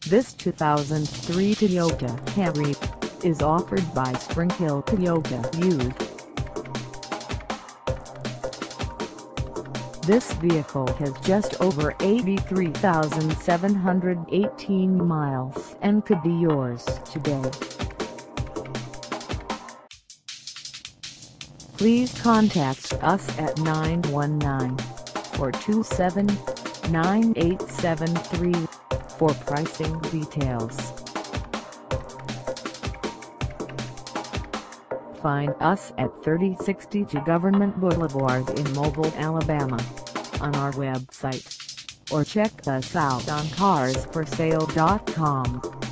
This 2003 Toyota Camry is offered by SPRINGHILL Toyota Used. This vehicle has just over 83,718 miles and could be yours today. Please contact us at 919-427-9873 for pricing details. Find us at 3062 Government Boulevard in Mobile, Alabama, on our website, or check us out on carsforsale.com.